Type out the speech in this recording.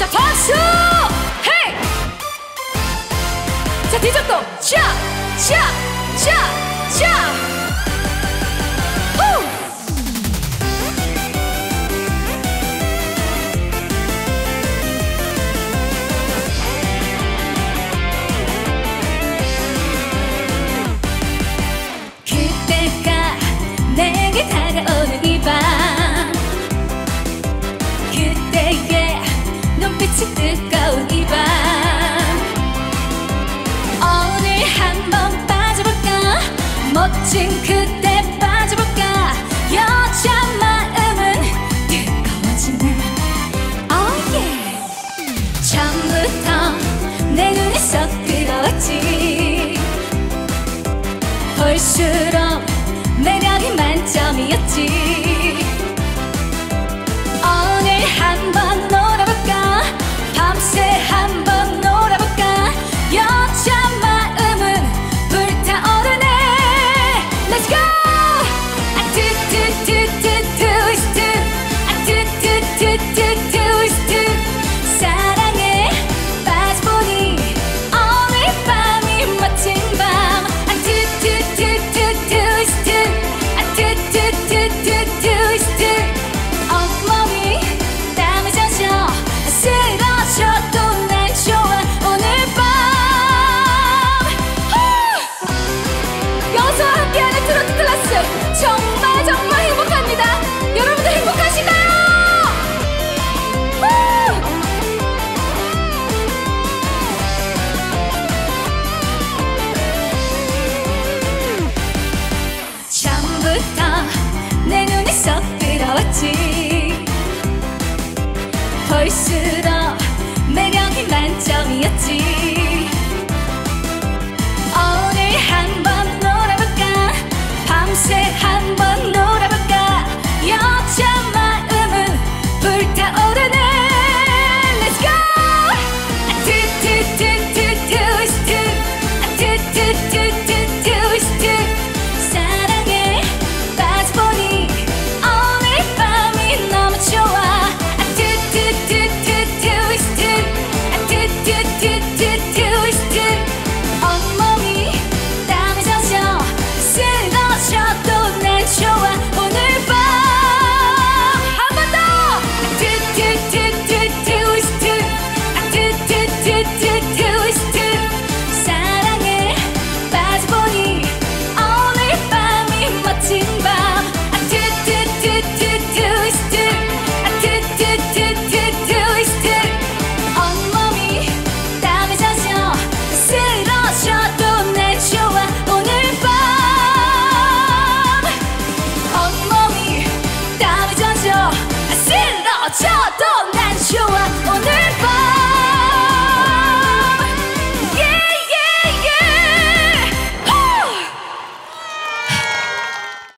자, 박수! 헤이! 자, 뒤쪽도 샤! 샤! 샤! 샤! 그때가 내게 다가오는 이 밤, 그때의 눈빛이 뜨거운 이 밤, 오늘 한번 빠져볼까, 멋진 그때 빠져볼까, 여자 마음은 뜨거워지네. Oh yeah. 처음부터 내 눈에 쏙 들어왔지. 볼수록 매력이 만점이었지. 오늘 한번 놀아볼까, 밤새 한번 놀아볼까, 여자 마음은 불타오르네. Let's go! 아 트위스트, 아 트위스트, 사랑에 빠져보니 오늘 밤이 멋진 밤. 아 트위스트, 온몸이 땀에 젖어 쓰러져도 난 좋아. 오늘 밤 여수와 함께하는 트로트클라쓰 정말 정말 행복합니다. 여러분들 행복하신가요? 처음부터 내 눈에 쏙 들어왔지. 볼수록 매력이 만점이었지. 오늘 한